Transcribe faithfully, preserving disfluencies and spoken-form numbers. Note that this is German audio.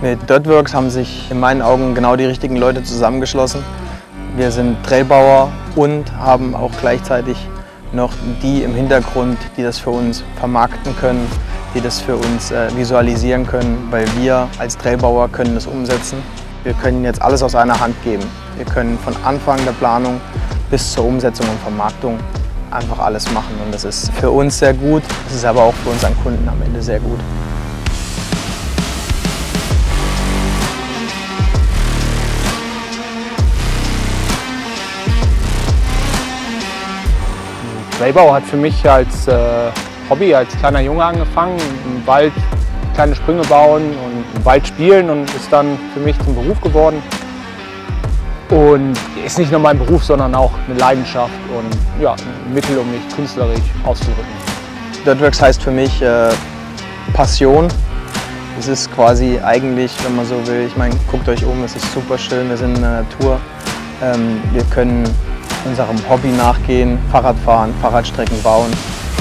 Mit Dirtworks haben sich in meinen Augen genau die richtigen Leute zusammengeschlossen. Wir sind Trailbauer und haben auch gleichzeitig noch die im Hintergrund, die das für uns vermarkten können, die das für uns äh, visualisieren können, weil wir als Trailbauer können das umsetzen. Wir können jetzt alles aus einer Hand geben. Wir können von Anfang der Planung bis zur Umsetzung und Vermarktung einfach alles machen und das ist für uns sehr gut, das ist aber auch für unseren Kunden am Ende sehr gut. Trailbau hat für mich als äh, Hobby, als kleiner Junge angefangen, im Wald kleine Sprünge bauen und im Wald spielen und ist dann für mich zum Beruf geworden. Und ist nicht nur mein Beruf, sondern auch eine Leidenschaft und ja, ein Mittel, um mich künstlerisch auszudrücken. Dirtworks heißt für mich äh, Passion. Es ist quasi eigentlich, wenn man so will, ich meine, guckt euch um, es ist super schön, wir sind in der Natur. Ähm, wir können unserem Hobby nachgehen, Fahrrad fahren, Fahrradstrecken bauen.